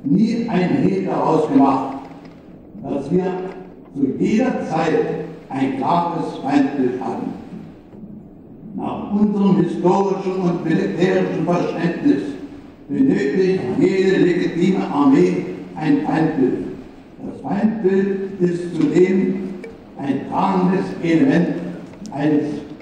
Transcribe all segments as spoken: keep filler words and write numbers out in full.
nie ein Hehl daraus gemacht, dass wir zu jeder Zeit ein klares Feindbild hatten. Nach unserem historischen und militärischen Verständnis benötigt jede legitime Armee ein Feindbild. Das Feindbild ist zudem ein tragendes Element eines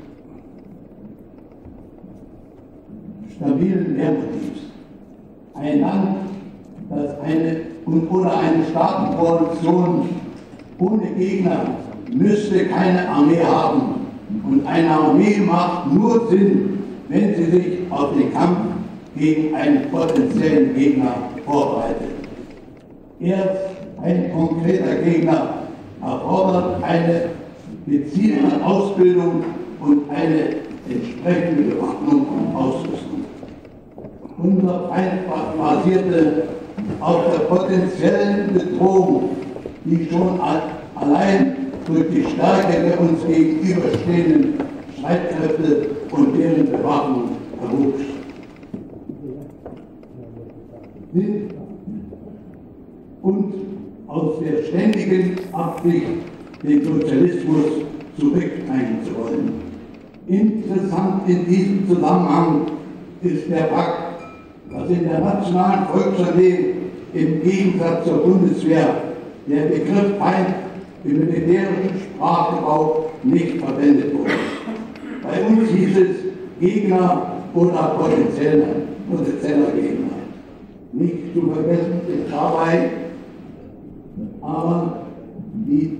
stabilen Lehrmotivs. Ein Land, das eine oder eine Staatenkoalition ohne Gegner müsste keine Armee haben. Und eine Armee macht nur Sinn, wenn sie sich auf den Kampf gegen einen potenziellen Gegner vorbereitet. Erst ein konkreter Gegner erfordert eine gezielte Ausbildung und eine entsprechende Bewaffnung und Ausrüstung. Unser Feind basierte auf der potenziellen Bedrohung, die schon allein durch die Stärke der uns gegenüberstehenden Streitkräfte und deren Bewaffnung erwuchs. Und aus der ständigen Absicht, den Sozialismus zurückdrängen zu wollen. Interessant in diesem Zusammenhang ist der Fakt, dass in der nationalen Volksarmee im Gegensatz zur Bundeswehr der Begriff Feind im militärischen Sprachgebrauch nicht verwendet wurde. Bei uns hieß es Gegner oder potenzieller, potenzieller Gegner. Nicht zu vergessen ist dabei aber die,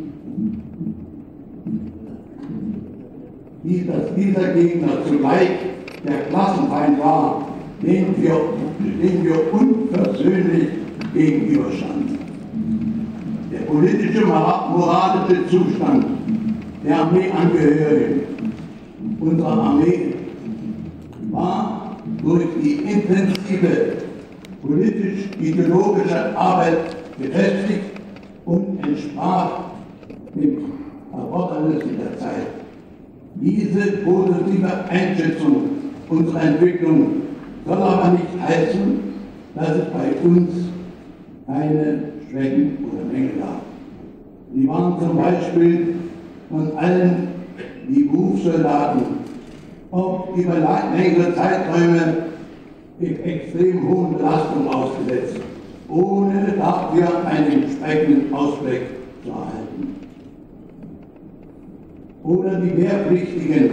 die, dass dieser Gegner zugleich der Klassenfeind war, dem wir, dem wir unversöhnlich gegenüberstanden. Der politische, moralische Zustand der Armeeangehörigen unserer Armee war durch die intensive politisch-ideologische Arbeit gefestigt und entsprach den Erfordernissen der Zeit. Diese positive Einschätzung unserer Entwicklung soll aber nicht heißen, dass es bei uns keine Schwächen oder Mängel gab. Sie waren zum Beispiel von allen die Berufssoldaten oft über längere Zeiträume extrem hohen Belastungen ausgesetzt, ohne dafür einen entsprechenden Ausblick zu erhalten. Oder die Wehrpflichtigen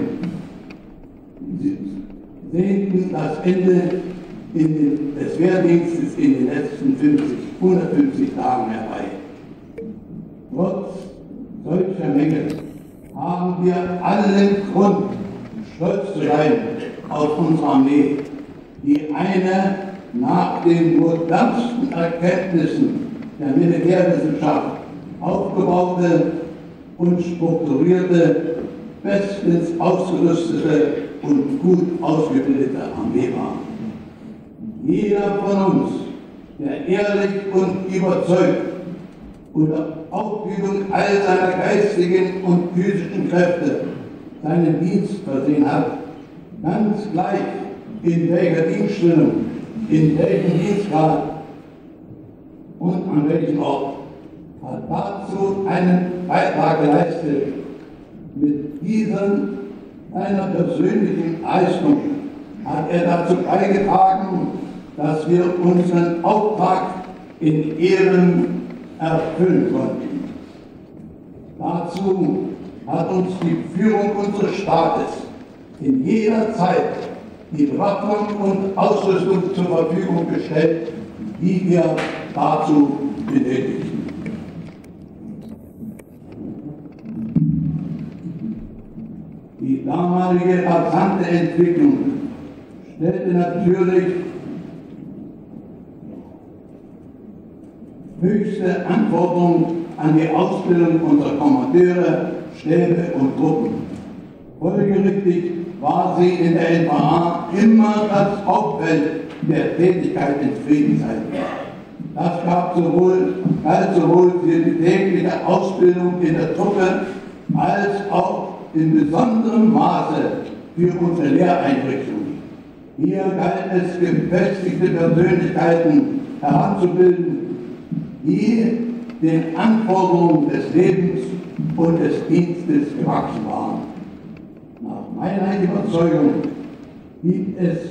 sehnten das Ende in den, des Wehrdienstes in den letzten fünfzig, hundertfünfzig Tagen herbei. Trotz solcher Mängel haben wir allen Grund, stolz zu sein auf unsere Armee, die eine nach den modernsten Erkenntnissen der Militärwissenschaft aufgebaute und strukturierte, bestens ausgerüstete und gut ausgebildete Armee war. Jeder von uns, der ehrlich und überzeugt unter Aufübung all seiner geistigen und physischen Kräfte seinen Dienst versehen hat, ganz gleich in welcher Dienststellung, in welchem Dienstgrad und an welchem Ort, hat dazu einen Beitrag geleistet. Mit diesem seiner persönlichen Leistung hat er dazu beigetragen, dass wir unseren Auftrag in Ehren erfüllen konnten. Dazu hat uns die Führung unseres Staates in jeder Zeit die Bewaffnung und Ausrüstung zur Verfügung gestellt, die wir dazu benötigten. Die damalige rasante Entwicklung stellte natürlich höchste Anforderungen an die Ausbildung unserer Kommandeure, Stäbe und Truppen. Folgerichtig war sie in der N V A immer das Hauptfeld der Tätigkeit in Friedenszeiten. Das gab sowohl, galt sowohl für die tägliche Ausbildung in der Truppe als auch in besonderem Maße für unsere Lehreinrichtungen. Hier galt es, gefestigte Persönlichkeiten heranzubilden, die den Anforderungen des Lebens und des Dienstes gewachsen waren. Nach meiner Überzeugung gibt es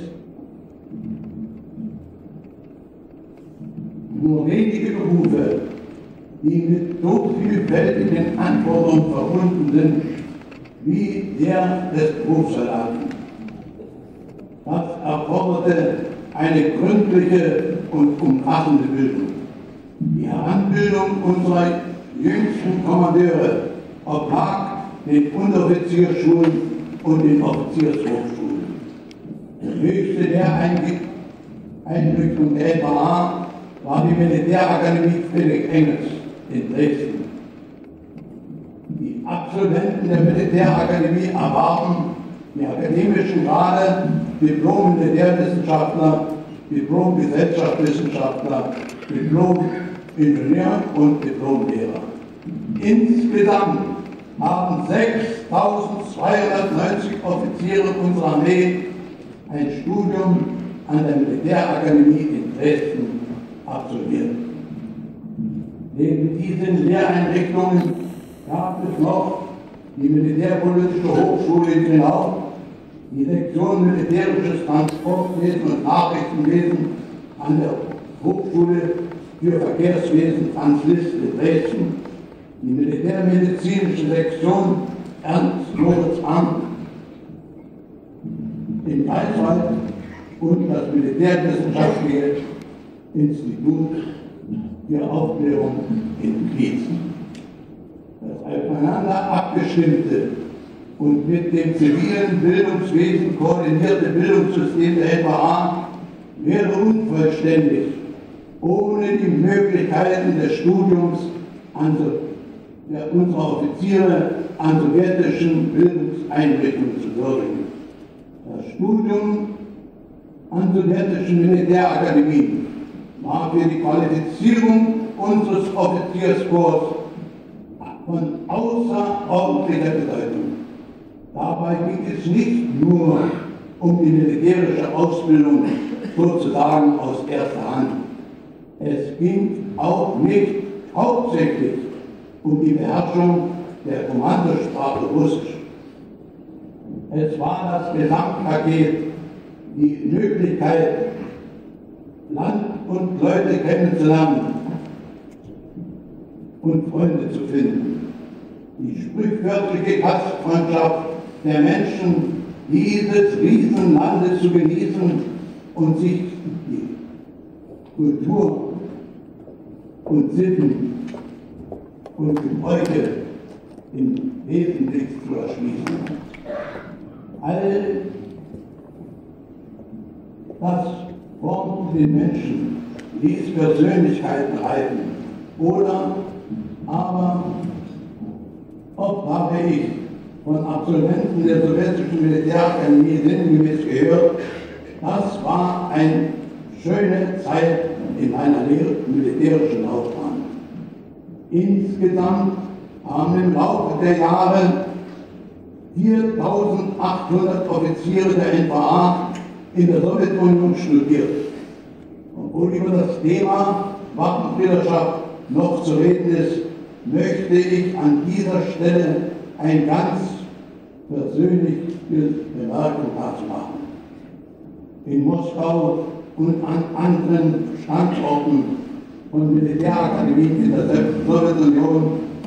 nur wenige Berufe, die mit so vielfältigen Anforderungen verbunden sind, wie der des Berufssoldaten. Das erforderte eine gründliche und umfassende Bildung. Die Heranbildung unserer jüngsten Kommandeure oblag den Unteroffizierschulen und den Offiziershochschulen. Die höchste Lehreinrichtung der N V A war die Militärakademie Friedrich Engels in Dresden. Die Absolventen der Militärakademie erwarben die akademischen Grade Diplom-Militärwissenschaftler, Diplom-Gesellschaftswissenschaftler, Diplom-Ingenieur und Diplom-Lehrer. Insgesamt haben sechstausendzweihundertneunzig Offiziere unserer Armee ein Studium an der Militärakademie in Dresden absolviert. Neben diesen Lehreinrichtungen gab es noch die Militärpolitische Hochschule in Grenau, die Sektion Militärisches Transportwesen und Nachrichtenwesen an der Hochschule für Verkehrswesen Franz Liszt in Dresden, die Militärmedizinische Sektion Ernst Moritz Arndt in Greifswald und das Militärwissenschaftliche Institut für Aufklärung in Gießen. Das aufeinander abgestimmte und mit dem zivilen Bildungswesen koordinierte Bildungssystem der N V A wäre unvollständig, ohne die Möglichkeiten des Studiums an so, der, unserer Offiziere an sowjetischen Bildungseinrichtungen zu würdigen. Das Studium an sowjetischen Militärakademien war für die Qualifizierung unseres Offizierskorps von außerordentlicher Bedeutung. Dabei ging es nicht nur um die militärische Ausbildung sozusagen aus erster Hand. Es ging auch nicht hauptsächlich um die Beherrschung der Kommandosprache Russisch. Es war das Gesamtpaket, die Möglichkeit, Land und Leute kennenzulernen und Freunde zu finden. Die sprichwörtliche Gastfreundschaft der Menschen dieses Riesenlandes zu genießen und sich die Kultur und Sitten und Gebräuche im Wesentlichen zu erschließen. All das formte den Menschen, ließ Persönlichkeiten reifen. Oder aber, oft habe ich von Absolventen der sowjetischen Militärakademie sinngemäß gehört, das war eine schöne Zeit in meiner militärischen Laufbahn. Insgesamt haben im Laufe der Jahre viertausendachthundert Offiziere der N V A in der Sowjetunion studiert. Obwohl über das Thema Waffenbrüderschaft noch zu reden ist, möchte ich an dieser Stelle ein ganz persönliches Bemerkung dazu machen. In Moskau und an anderen Standorten von Militärakademien in der Sowjetunion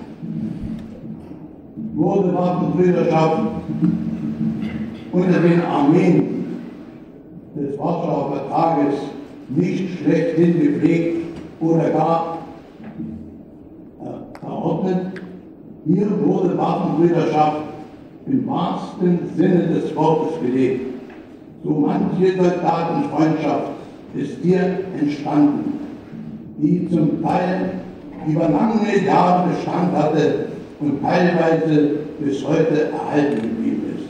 wurde Waffenbrüderschaft unter den Armeen des Warschauer Vertrages nicht schlechthin gepflegt oder gar äh, verordnet. Hier wurde Waffenbrüderschaft im wahrsten Sinne des Wortes gelebt. So manche Soldatenfreundschaft ist hier entstanden, die zum Teil über lange Jahre Bestand hatte und teilweise bis heute erhalten geblieben ist.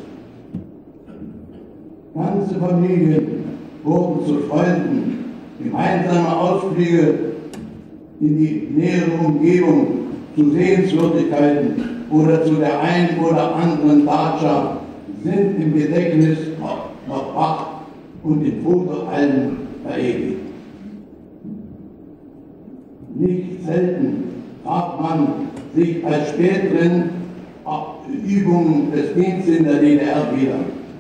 Ganze Familien wurden zu Freunden, gemeinsame Ausflüge in die nähere Umgebung, zu Sehenswürdigkeiten oder zu der einen oder anderen Datscha sind im Gedächtnis noch wach und in Fotoalben verewigt. Nicht selten fragt man sich bei späteren Übungen des Dienstes in der D D R wieder,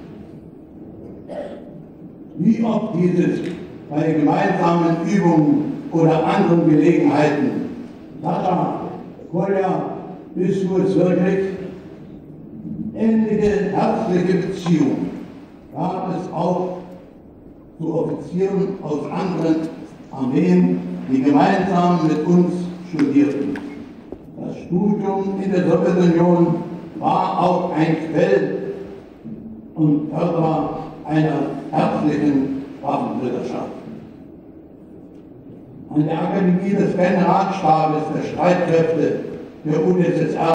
wie oft dieses bei gemeinsamen Übungen oder anderen Gelegenheiten, Sascha, Kolja, bist du es wirklich? Ähnliche herzliche Beziehungen gab es auch zu Offizieren aus anderen Armeen, die gemeinsam mit uns studierten. Das Studium in der Sowjetunion war auch ein Quell und Förderer einer herzlichen Waffenbrüderschaft. An der Akademie des Generalstabes der Streitkräfte der U d S S R